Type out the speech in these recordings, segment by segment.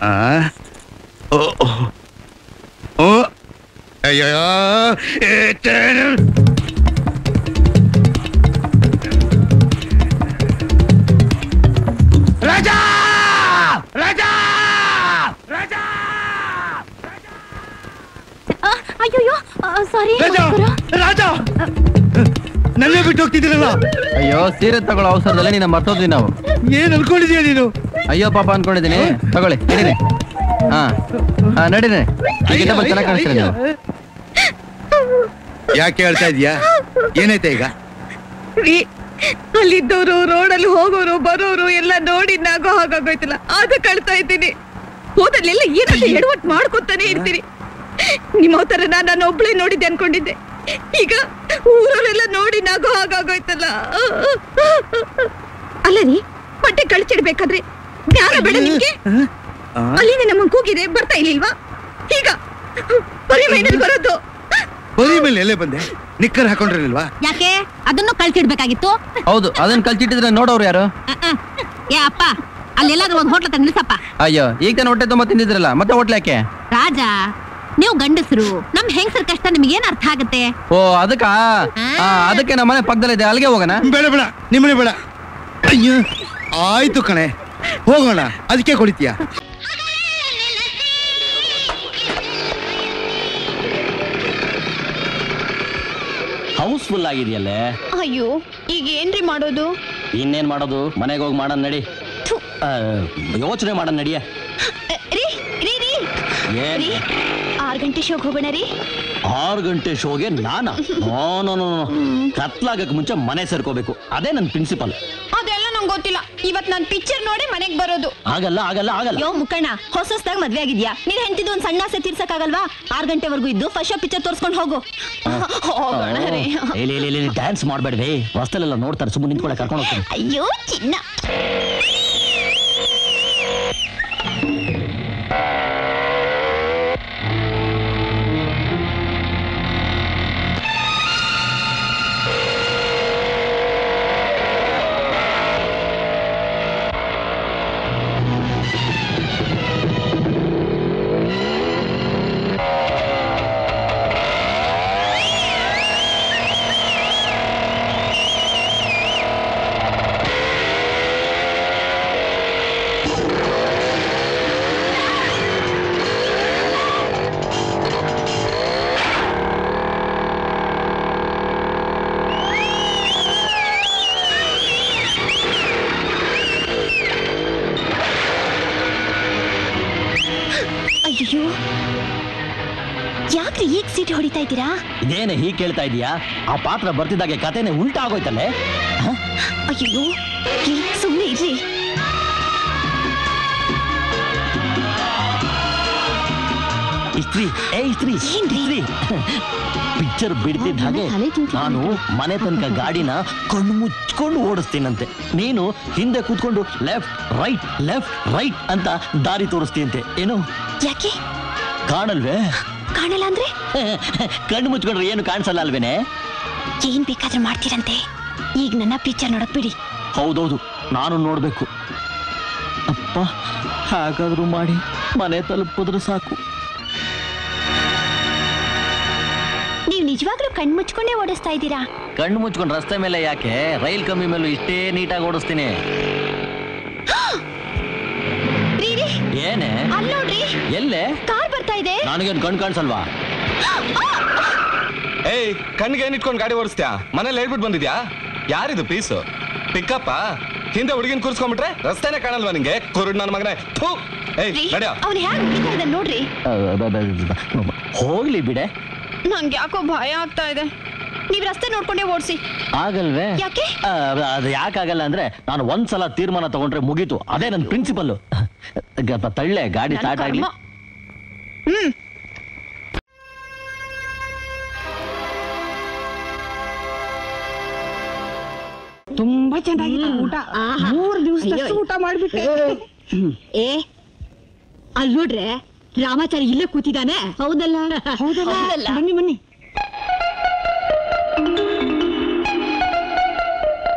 ಅಯ್ಯೋ ರಾಜಾ ರಾಜಾ ರಾಜಾ ಅಯ್ಯೋ ಸಾರಿ ರಾಜಾ ನನ್ನೇ ಬಿಟ್ಟು ಹೋಗ್ತಿದ್ದೀರಲ್ಲ. ಅಯ್ಯೋ ಸೀರೆ ತಗೊಳ್ಳೋ ಅವಸರದಲ್ಲಿ ನೀನು ಮರ್ತೋದ್ವಿ ನಾವು. ಏನ್ ಅನ್ಕೊಂಡಿದೀಯ ನೀನು? ಅಯ್ಯೋ ಪಾಪ ಅನ್ಕೊಂಡಿದ್ದೀನಿ. ತಗೊಳ್ಳಿ ನಡೀರಿ. ಹಾ ನಡೀರಿ. ಚೆನ್ನಾಗಿ ಕಾಣಿಸ್ತೀರ ನೀವು. ಯಾಕೆ ಹೇಳ್ತಾ ಇದೀಯಾ? ಏನೈತೆ ಈಗ? ಅಲ್ಲಿದ್ದವರು ರೋಡಲ್ಲಿ ಹೋಗೋರು ಬರೋರು ಎಲ್ಲ ನೋಡಿ ನಾಗೋ ಹಾಗಾಗೋಯ್ತಲ್ಲ, ಅದು ಕಳ್ತಾ ಇದ್ದೀನಿ. ಹೋದಲ್ಲೆಲ್ಲ ಏನಾದ್ರು ಎಡವಟ್ ಮಾಡ್ಕೊತಾನೆ ಇರ್ತೀರಿ. ನಿಮ್ಮ ತರ ನಾನು ಒಬ್ಳೆ ನೋಡಿದ್ದೆ ಅನ್ಕೊಂಡಿದ್ದೆ, ಈಗ ಊರವರೆಲ್ಲ ನೋಡಿ ನಾಗೋ ಹಾಗಾಗೋಯ್ತಲ್ಲ. ಅಲ್ಲ ರೀ, ಬಟ್ಟೆ ಕಳ್ಚಿಡ್ಬೇಕಾದ್ರೆ ಜ್ಞಾನ ಬೇಡ ನಿಮ್ಗೆ? ಅಲ್ಲಿಂದ ನಮ್ಮನ್ ಕೂಗಿದೆ, ಬರ್ತಾ ಇಲ್ಲಿಲ್ವಾ? ಈಗ ಬರೀ ಮೈನಲ್ಲಿ ಬರೋದು. ಬರೀ ಮೇಲೆ ಎಲ್ಲೇ ಬಂದೆ? ನಿಕ್ಕರ್ ಹಾಕೊಂಡ್ರಿಲ್ವಾ? ಯಾಕೆ ಅದನ್ನು ಕಳ್ಚಿಡ್ಬೇಕಾಗಿತ್ತು? ಹೌದು, ಅದನ್ನ ಕಳ್ಚಿಟ್ಟಿದ್ರೆ ನೋಡೋರು ಯಾರು? ಏ ಅಪ್ಪ, ಅಲ್ಲೆಲ್ಲಾದ್ರೂ ಒಂದು ಹೋಟ್ಲ ತಂದು ನಿಲ್ಸಪ್ಪ. ಅಯ್ಯೋ ಈಗ ತಾನು ಹೊಟ್ಟೆ ತುಂಬ ತಿಂದಿದ್ರಲ್ಲ, ಮತ್ತೆ ಹೋಟ್ಲ ಯಾಕೆ? ರಾಜ, ನೀವು ಗಂಡಸರು, ನಮ್ ಹೆಂಗಸರ ಕಷ್ಟ ನಿಮ್ಗೆ ಏನ್ ಅರ್ಥ ಆಗುತ್ತೆ? ಓ ಅದಕ್ಕೆ ನಮ್ಮ ಮನೆ ಪಕ್ಕದಲ್ಲಿದೆ, ಅಲ್ಲಿಗೆ ಹೋಗೋಣ. ಬೇಡ ಬೇಡ, ನಿಮ್ಮನೆ ಬೇಡ. ಅಯ್ಯೋ ಆಯ್ತು ಕಣೆ, ಹೋಗೋಣ. ಅದಕ್ಕೆ ಕೊಡಿತೀಯ? ಹೌಸ್ಫುಲ್ ಆಗಿದೆಯಲ್ಲೇ. ಅಯ್ಯೋ ಈಗ ಏನ್ರಿ ಮಾಡೋದು? ಇನ್ನೇನ್ ಮಾಡೋದು, ಮನೆಗೆ ಹೋಗಿ ಮಾಡೋಣ ನಡಿ. ಯೋಚನೆ ಮಾಡೋಣ ನಡಿಯ. 6 ಗಂಟೆ ಶೋಗೆ ಹೋಗೋಣ ರೀ. 6 ಗಂಟೆ ಶೋಗೆ ನಾನಾ? ನೋ ಕತ್ಲಾಗಕ್ಕೆ ಮುಂಚೆ ಮನೆ ಸೇರ್ಕೋಬೇಕು, ಅದೇ ನನ್ನ ಪ್ರಿನ್ಸಿಪಲ್. ಅದೆಲ್ಲ ನಂಗೆ ಗೊತ್ತಿಲ್ಲ. ಇವತ್ ನಾನ್ ಪಿಕ್ಚರ್ ನೋಡಿ ಮನೆಗೆ ಬರೋದು. ಆಗಲ್ಲ ಆಗಲ್ಲ ಆಗಲ್ಲ. ಯೋ ಮುಕ್ಕಣ್ಣ, ಹೊಸದಾಗಿ ಮದ್ವೆ ಆಗಿದ್ಯಾ, ನೀನ್ ಹೆಂಡತಿದ್ದು ಒಂದ್ ಸಣ್ಣ ಆಸೆ ತೀರ್ಸಕ್ಕಾಗಲ್ವಾ? 6 ಗಂಟೆವರೆಗೂ ಇದ್ದು ಫಸ್ಟ್ ಶೋ ಪಿಕ್ಚರ್ ತೋರ್ಸ್ಕೊಂಡು ಹೋಗು. ಡ್ಯಾನ್ಸ್ ಮಾಡ್ಬೇಡ್ರಿ, ಹೊಸ್ತಲೆಲ್ಲ ನೋಡ್ತಾರೆ, ಸುಮ್ಮನೆ ನಿಂತ್ಕೊಳ್ಳೆ ಕರ್ಕೊಂಡು ಹೋಗ್ತೀನಿ. ಅಯ್ಯೋ ಚಿನ್ನ. ಅಯ್ಯೋ ಯಾಕ್ರಿ ಈಗ ಸೀಟ್ ಹೊಡಿತಾ ಇದ್ದೀರಾ? ಇದೇನೆ ಹೀಗೆ ಕೇಳ್ತಾ ಇದೀಯಾ? ಆ ಪಾತ್ರ ಬರ್ತಿದ್ದಾಗೆ ಕತೆನೆ ಉಲ್ಟಾ ಆಗೋಯ್ತಲ್ಲೇ. ಅಯ್ಯೋ ಸುಮ್ಮನೆ ಇರ್ರಿ. ಪಿಕ್ಚರ್ ಬಿಡ್ತಿದ್ದ ಹಾಗೆ ನಾನು ಮನೆ ತನಕ ಗಾಡಿನ ಕಣ್ಣು ಮುಚ್ಕೊಂಡು ಓಡಿಸ್ತೀನಂತೆ, ನೀನು ಹಿಂದೆ ಕೂತ್ಕೊಂಡು ಲೆಫ್ಟ್ ರೈಟ್ ಅಂತ ದಾರಿ ತೋರಿಸ್ತೀಯಂತೆ. ಏನು? ಯಾಕೆ ಕಾಣಲ್ವೇ? ಕಾಣಲ್ಲ ಅಂದ್ರೆ? ಕಣ್ಣು ಮುಚ್ಕೊಂಡ್ರೆ ಏನು ಕಾಣಿಸಲ್ಲ ಅಲ್ವೇನೆ? ಏನ್ ಬೇಕಾದ್ರೂ ಮಾಡ್ತೀರಂತೆ. ಈಗ ನನ್ನ ಪಿಕ್ಚರ್ ನೋಡಕ್ ಬಿಡಿ. ಹೌದೌದು, ನಾನು ನೋಡ್ಬೇಕು. ಅಪ್ಪ, ಹಾಗಾದ್ರೂ ಮಾಡಿ ಮನೆ ತಲುಪಿದ್ರೆ ಸಾಕು. ನೀವು ನಿಜವಾಗ್ಲೂ ಕಣ್ಣು ಮುಚ್ಕೊಂಡೇ ಓಡಿಸ್ತಾ ಇದ್ದೀರಾ? ಕಣ್ಣು ಮುಚ್ಕೊಂಡು ರಸ್ತೆ ಮೇಲೆ ಯಾಕೆ, ರೈಲ್ ಕಮ್ಮಿ ಮೇಲೂ ಇಷ್ಟೇ ನೀಟಾಗಿ ಓಡಿಸ್ತೀನಿ. ಏನೇ? ಅಲ್ಲಿ ನೋಡ್ರಿ. ಎಲ್ಲೇ? ಕಾರ್ ಬರ್ತಾ ಇದೆ. ನನಗೇನು ಕಣ್ ಕಾಣಿಸಲ್ವಾ? ಏಯ್, ಕಣ್ಣಿಗೆ ಏನ್ ಇಟ್ಕೊಂಡು ಗಾಡಿ ಓಡಿಸ್ತೀಯಾ? ಮನೇಲಿ ಹೇಳ್ಬಿಟ್ಟು ಬಂದಿದ್ಯಾ? ಯಾರಿದು ಪೀಸು? ಪಿಕಪ್ಪ? ಹಿಂದೆ ಹುಡುಗಿನ ಕೂರ್ಸ್ಕೊಂಡ್ಬಿಟ್ರೆ ರಸ್ತೆನೆ ಕಾಣಲ್ವಾ ನಿಂಗೆ? ಕುರುಡ್ ನನ್ನ ಮಗನೇ. ನೋಡ್ರಿ. ಹೋಗ್ಲಿ ಬಿಡೆ, ನಂಗೆ ಯಾಕೋ ಭಯ ಆಗ್ತಾ ಇದೆ. ನೀವ್ ರಸ್ತೆ ನೋಡ್ಕೊಂಡೇ ಓಡಿಸಿ. ಆಗಲ್ವೇ? ಯಾಕೆ? ಅದು ಯಾಕಾಗಲ್ಲ ಅಂದ್ರೆ, ನಾನು ಒಂದ್ಸಲ ತೀರ್ಮಾನ ತಗೊಂಡ್ರೆ ಮುಗೀತು, ಅದೇ ನನ್ನ ಪ್ರಿನ್ಸಿಪಲ್. ತಳ್ಳೆ, ಗಾಡಿ ಸ್ಟಾರ್ಟ್ ಆಗ್ಲಿ. ತುಂಬಾ ಚೆನ್ನಾಗಿತ್ತು ಊಟ. 3 ದಿವಸ ಊಟ ಮಾಡ್ಬಿಟ್ಟೆ. ಏ ಅಲ್ಲಿ ನೋಡ್ರೆ, ರಾಮಾಚಾರಿ ಇಲ್ಲೇ ಕೂತಿದ್ದಾನೆ. ಹೌದಲ್ಲ? ಬನ್ನಿ ಬನ್ನಿ.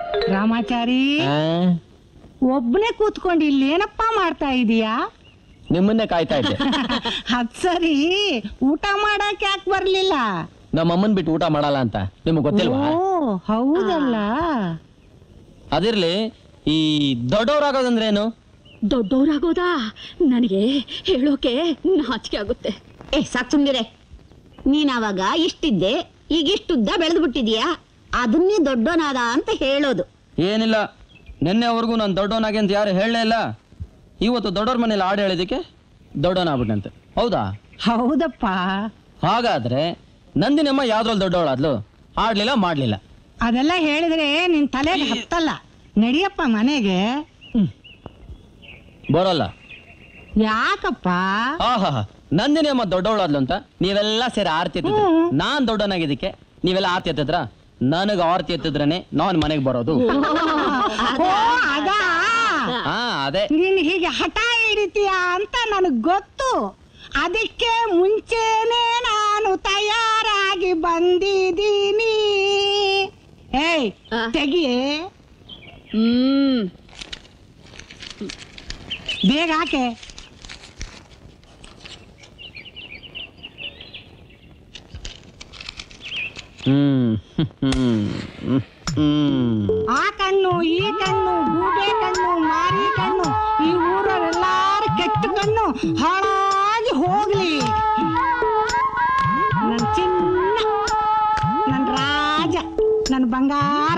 ರಾಮಾಚಾರಿ, ಒಬ್ಬನೇ ಕೂತ್ಕೊಂಡು ಇಲ್ಲಿ ಏನಪ್ಪಾ ಮಾಡ್ತಾ ಇದೀಯಾ? ನಿಮ್ಮನ್ನೇ ಕಾಯ್ತಾ ಇದ್ದೆ. ಅದ್ ಸರಿ, ಊಟ ಮಾಡಕ್ ಯಾಕೆ ಬರ್ಲಿಲ್ಲ? ನಮ್ಮ ಅಮ್ಮನ್ ಬಿಟ್ಟು ಊಟ ಮಾಡಲ್ಲ ಅಂತ ನಿಮ್ಗೆ ಗೊತ್ತಿಲ್ವಾ? ಓ ಹೌದಲ್ಲ. ಅದಿರ್ಲಿ, ಈ ದೊಡ್ಡವರಾಗೋದಂದ್ರೆ ಏನು? ದೊಡ್ಡವರಾಗೋದಾ? ನನಗೆ ಹೇಳೋಕೆ ನಾಚಿಕೆ ಆಗುತ್ತೆ. ಸಾಕ್ ಸುಮ್ನಿರೆ. ನೀನ್ ಅವಾಗ ಇಷ್ಟಿದ್ದೆ, ಈಗ ಇಷ್ಟುದ್ದ ಬೆಳೆದು ಬಿಟ್ಟಿದ್ಯಾ, ಅದನ್ನೇ ದೊಡ್ಡೋನಾದ ಅಂತ ಹೇಳೋದು. ಏನಿಲ್ಲ, ನಿನ್ನೆವರೆಗೂ ನಾನು ದೊಡ್ಡವನಾಗೆ ಅಂತ ಯಾರು ಹೇಳಲೇ ಇಲ್ಲ. ಇವತ್ತು ದೊಡ್ಡವ್ರ ಮನೇಲಿ ಹಾಡು ಹೇಳಿದಕ್ಕೆ ದೊಡ್ಡವನಾಗ್ಬಿಟ್ಟಂತೆ. ಹೌದಾ? ಹೌದಪ್ಪ. ಹಾಗಾದ್ರೆ ನಂದಿನಮ್ಮ ಯಾವ್ದ್ರಲ್ಲಿ ದೊಡ್ಡವಳಾದ್ಲು? ಆಡ್ಲಿಲ್ಲ, ಮಾಡ್ಲಿಲ್ಲ. ಅದೆಲ್ಲ ಹೇಳಿದ್ರೆ ನಿನ್ ತಲೆಗೆ ಹತ್ತಲ್ಲ. ನಡಿಯಪ್ಪ ಮನೆಗೆ. ಬರೋಲ್ಲ. ಯಾಕಪ್ಪ? ಆಹಾ, ನಂದಿನಮ್ಮ ದೊಡ್ಡವಳಾದ್ಲು ಅಂತ ನೀವೆಲ್ಲ ಸೇರಿ ಆರ್ತಿ ಎತ್ತಿದ್ರೆ, ನಾನ್ ದೊಡ್ಡವನಾಗಿದ್ದಕ್ಕೆ ನೀವೆಲ್ಲ ಆರ್ತಿ ಎತ್ತಿದ್ರ? ನನಗ ಆರ್ತಿ ಎತ್ತಿದ್ರೇನೆ ನಾನ್ ಮನೆಗೆ ಬರೋದು. ಅದೇ ನೀನ್ ಹೀಗೆ ಹಠ ಹಿಡಿತೀಯ ಅಂತ ನನಗ್ ಗೊತ್ತು. ಅದಕ್ಕೆ ಮುಂಚೆನೆ ನಾನು ತಯಾರಾಗಿ ಬಂದಿದ್ದೀನಿ. ಏಯ್ ತೆಗಿಯೇ, ಬೇಗ ಹಾಕೆ. ಆ ಕಣ್ಣು, ಈ ಕಣ್ಣು, ಗೂಬೆ ಕಣ್ಣು, ಮಾರಿ ಕಣ್ಣು, ಈ ಊರಲ್ಲೆಲ್ಲಾರು ಕೆಟ್ಟ ಕಣ್ಣು ಹಾಳಾಗಿ ಹೋಗ್ಲಿ. ನನ್ ಚಿನ್ನ, ನನ್ ರಾಜ, ನನ್ ಬಂಗಾರ.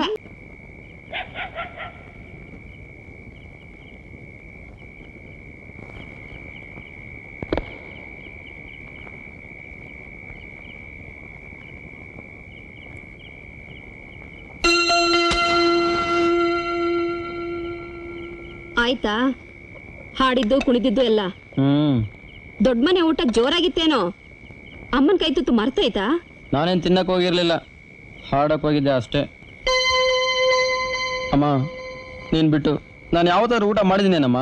ಆಯ್ತಾ? ಹಾಡಿದ್ದು ಕುಣಿದಿದ್ದು ಎಲ್ಲ ದೊಡ್ಡ ಮನೆ ಊಟ ಜೋರಾಗಿತ್ತೇನೋ? ಅಮ್ಮನ ಕೈ ತುತ್ತು ಮರ್ತೈತಾ? ನಾನೇನ್ ತಿನ್ನಕ್ ಹೋಗಿರ್ಲಿಲ್ಲ, ಹಾಡಕ್ ಹೋಗಿದ್ದೆ ಅಷ್ಟೇ. ಅಮ್ಮ, ನೀನ್ ಬಿಟ್ಟು ನಾನು ಯಾವತ್ತಾದ್ರು ಊಟ ಮಾಡಿದೀನೇನಮ್ಮ?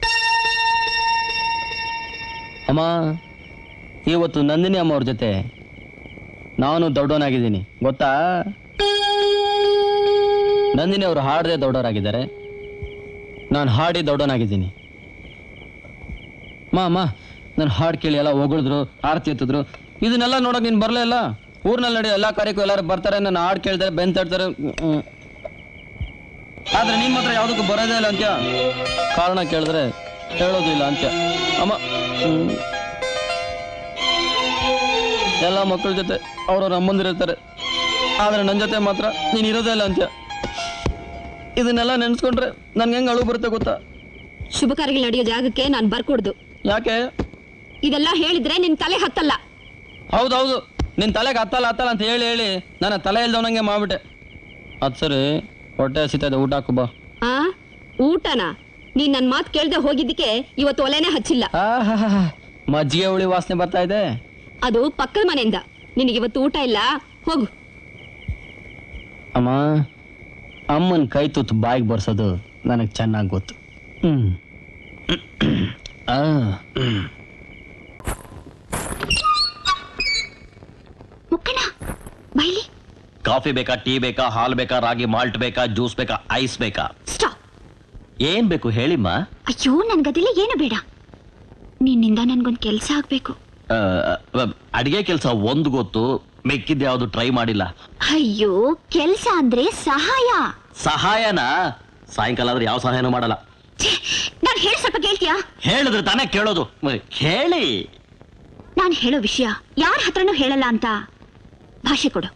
ಅಮ್ಮ, ಇವತ್ತು ನಂದಿನಿ ಅಮ್ಮ ಅವ್ರ ಜೊತೆ ನಾನು ದೊಡ್ಡವನಾಗಿದ್ದೀನಿ ಗೊತ್ತಾ? ನಂದಿನಿ ಅವರು ಹಾಡದೆ ದೊಡ್ಡವರಾಗಿದ್ದಾರೆ, ನಾನು ಹಾಡಿ ದೊಡ್ಡವನಾಗಿದ್ದೀನಿ. ಅಮ್ಮ, ನನ್ನ ಹಾಡು ಕೇಳಿ ಎಲ್ಲ ಹೊಗಳಿದ್ರು, ಆರತಿ ಎತ್ತಿದ್ರು. ಇದನ್ನೆಲ್ಲ ನೋಡಕ್ ನೀನ್ ಬರ್ಲೇ ಇಲ್ಲ. ಊರ್ನಲ್ಲಿ ನಡೆಯೋ ಎಲ್ಲಾ ಕಾರ್ಯಕ್ಕೂ ಎಲ್ಲಾರು ಬರ್ತಾರೆ, ನನ್ನ ಹಾಡು ಕೇಳ್ತಾರೆ, ಬೆಂತಾಡ್ತಾರೆ. ಆದ್ರೆ ನೀನ್ ಮಾತ್ರ ಯಾವ್ದಕ್ಕೂ ಬರೋದೇ ಇಲ್ಲ ಅಂತ್ಯ. ಕಾರಣ ಕೇಳಿದ್ರೆ ಹೇಳೋದು ಇಲ್ಲ ಅಂತ್ಯ. ಅಮ್ಮ, ಎಲ್ಲ ಮಕ್ಕಳ ಜೊತೆ ಅವ್ರವ್ರ ಅಮ್ಮಂದಿರ್ತಾರೆ, ಆದ್ರೆ ನನ್ನ ಜೊತೆ ಮಾತ್ರ ನೀನ್ ಇರೋದೇ ಇಲ್ಲ ಅಂತ್ಯ. ಇದನ್ನೆಲ್ಲ ನೆನ್ಸ್ಕೊಂಡ್ರೆ ನನ್ಗೆ ಹೆಂಗ್ ಅಳು ಬರುತ್ತೆ ಗೊತ್ತಾ? ಶುಭ ಕಾರ್ಯಗಳು ನಡೆಯೋ ಜಾಗಕ್ಕೆ ನಾನು ಬರ್ಕೊಡ್ದು. ಯಾಕೆ? ಇದೆಲ್ಲ ಹೇಳಿದ್ರೆ ನಿನ್ ತಲೆ ಹತ್ತಲ್ಲ. ಹೌದೌದು, ನಿನ್ ತಲೆಗೆ ಹತ್ತಲ್ಲ ಅಂತ ಹೇಳಿ ಹೇಳಿ ನನ್ನ ತಲೆ ಇಲ್ದವನಂಗೆ ಮಾಡ್ಬಿಟ್ಟೆ. ಅದ್ ಸರಿ, ಹೊಟ್ಟೆ ಹಸಿತಾ ಇದೆ, ಊಟ ಹಾಕು ಬಾ. ಊಟನಾ? ನೀನ್ ನನ್ ಮಾತು ಕೇಳ್ದೆ ಹೋಗಿದ್ದಕ್ಕೆ ಇವತ್ತು ಒಲೆನೇ ಹಚ್ಚಿಲ್ಲ. ಮಜ್ಜಿಗೆ ಹುಳಿ ವಾಸನೆ ಬರ್ತಾ ಇದೆ. ಅದು ಪಕ್ಕದ ಮನೆಯಿಂದ. ನಿನಗೆ ಇವತ್ತು ಊಟ ಇಲ್ಲ, ಹೋಗು. ಅಮ್ಮ, ಅಮ್ಮನ ಕೈ ತುತ್ತು ಬಾಯಿಗೆ ಬರ್ಸೋದು ನನಗೆ ಚೆನ್ನಾಗಿ ಗೊತ್ತು. ಕಾಫಿ ಬೇಕಾ, ಟೀ ಬೇಕಾ, ಹಾಲ್ ಬೇಕಾ, ರಾಗಿ ಮಾಲ್ಟ್ ಬೇಕಾ, ಜ್ಯೂಸ್ ಬೇಕಾ, ಐಸ್ ಬೇಕಾ? ಏನ್ ಬೇಕು ಹೇಳಿಮ್ಮ? ಅಯ್ಯೋ, ನನ್ಗದಿಲ್ಲ, ಏನು ಬೇಡ. ನಿನ್ನಿಂದ ನನ್ಗೊಂದ್ ಕೆಲ್ಸ ಆಗ್ಬೇಕು. ಅಡಿಗೆ ಕೆಲಸ ಒಂದು ಗೊತ್ತು, ಮೆಕ್ಕಿದ್ ಯಾವ್ದು ಟ್ರೈ ಮಾಡಿಲ್ಲ. ಅಯ್ಯೋ, ಕೆಲ್ಸ ಅಂದ್ರೆ ಸಹಾಯ. ಸಹಾಯನಾ? ಸಾಯಂಕಾಲ ಆದ್ರೆ ಯಾವ ಸಹಾಯನೂ ಮಾಡಲ್ಲ. ನಾನ್ ಹೇಳಿ ಸ್ವಲ್ಪ ಕೇಳ್ತೀಯಾ? ಹೇಳಿದ್ರೆ ತಾನೇ ಕೇಳೋದು. ಹೇಳಿ. ನಾನ್ ಹೇಳೋ ವಿಷಯ ಯಾರ ಹತ್ರನೂ ಹೇಳಲ್ಲ ಅಂತ ಭಾಷೆ ಕೊಡು.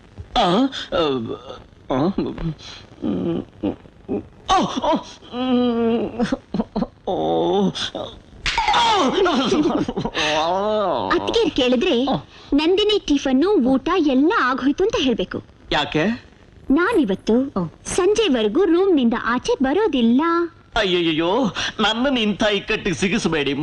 ಅತ್ತಿಗೆ ಕೇಳಿದ್ರೆ ನಂದಿನಿ ಟಿಫನ್ನು ಊಟ ಎಲ್ಲ ಆಗೋಯ್ತು ಅಂತ ಹೇಳ್ಬೇಕು. ಯಾಕೆ? ನಾನಿವತ್ತು ಸಂಜೆವರೆಗೂ ರೂಮ್ ನಿಂದ ಆಚೆ ಬರೋದಿಲ್ಲ. ಅಯ್ಯಯ್ಯೋ, ನನ್ನನ್ನು ಇಂಥ ಇಕ್ಕಟ್ಟಿಗೆ ಸಿಗಿಸಬೇಡಿಮ್ಮ.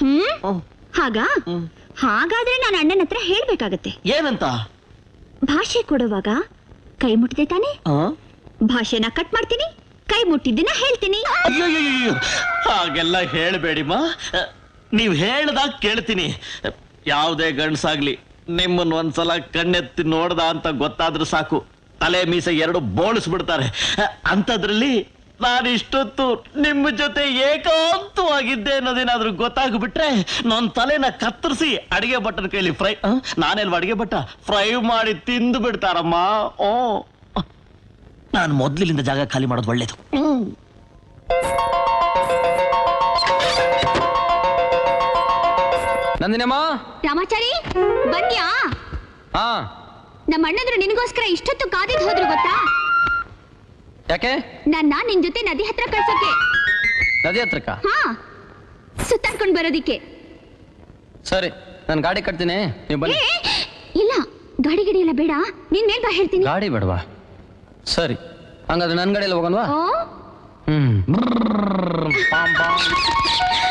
ಹಾಗಾದ್ರೆ ನಾನು ಅಣ್ಣನ ಹತ್ರ ಹೇಳ್ಬೇಕಾಗತ್ತೆ. ಏನಂತ? ಭಾಷೆ ಕೊಡುವಾಗ ಕೈ ಮುಟ್ಟಿದೆ ತಾನೆ? ಭಾಷೆನ ಕಟ್ ಮಾಡ್ತೀನಿ, ಕೈ ಮುಟ್ಟಿದ್ದನ್ನ ಹೇಳ್ತೀನಿ. ಅಯ್ಯಯ್ಯೋ, ಹಾಗೆಲ್ಲ ಹೇಳ್ಬೇಡಿಮ್ಮ. ನೀವ್ ಹೇಳ್ದಾಗ ಕೇಳ್ತೀನಿ. ಯಾವುದೇ ಗಂಡ್ಸಾಗ್ಲಿ ನಿಮ್ಮನ್ನ ಒಂದ್ಸಲ ಕಣ್ಣೆತ್ತಿ ನೋಡ್ದ ಅಂತ ಗೊತ್ತಾದ್ರೂ ಸಾಕು, ತಲೆ ಮೀಸೆ ಎರಡು ಬೋಳಿಸ್ಬಿಡ್ತಾರೆ. ಅಂಥದ್ರಲ್ಲಿ ನಾನು ಇಷ್ಟೊತ್ತು ನಿಮ್ಮ ಜೊತೆ ಏಕಾಂತವಾಗಿದ್ದೆ ಅನ್ನೋದೇನಾದ್ರೂ ಗೊತ್ತಾಗ್ಬಿಟ್ರೆ ನನ್ನ ತಲೆನ ಕತ್ತರಿಸಿ ಅಡಿಗೆ ಭಟ್ಟನ ಕೈಲಿ ಫ್ರೈ ನಾನೆಲ್ವ ಅಡಿಗೆ ಭಟ್ಟ ಫ್ರೈ ಮಾಡಿ ತಿಂದು ಬಿಡ್ತಾರಮ್ಮ. ಓ, ನಾನು ಮೊದ್ಲಿನಿಂದ ಜಾಗ ಖಾಲಿ ಮಾಡೋದು ಒಳ್ಳೇದು. ನಂದಿನಮ್ಮ. ರಾಮಾಚಾರಿ ಬಂದ್ಯಾ? ಹಾ, ನಮ್ಮ ಅಣ್ಣಂದ್ರು ನಿನಗೋಸ್ಕರ ಇಷ್ಟೊತ್ತು ಕಾದಿದ್ ಹೋದ್ರು ಗೊತ್ತಾ? ಯಾಕೆ? ನನ್ನ ನಿನ್ ಜೊತೆ ನದಿ ಹತ್ರ ಕಳ್ಸೋಕೆ. ನದಿ ಹತ್ರಕ್ಕ? ಹಾ, ಸುತ್ತಾಡ್ಕೊಂಡ್ ಬರೋದಿಕ್ಕೆ. ಸರಿ, ನಾನು ಗಾಡಿ ಕಟ್ತೀನಿ, ನೀವು ಬನ್ನಿ. ಇಲ್ಲ, ಗಾಡಿ ಗಿಡಿ ಎಲ್ಲ ಬೇಡ, ನೀನ್ ಮೇಲ್ ಬಾ ಹೇಳ್ತೀನಿ. ಗಾಡಿ ಬೇಡವಾ? ಸರಿ, ಹಂಗಾದ್ರೆ ನನ್ನ ಗಾಡಿಯಲ್ಲಿ ಹೋಗೋಣವಾ? ಓ,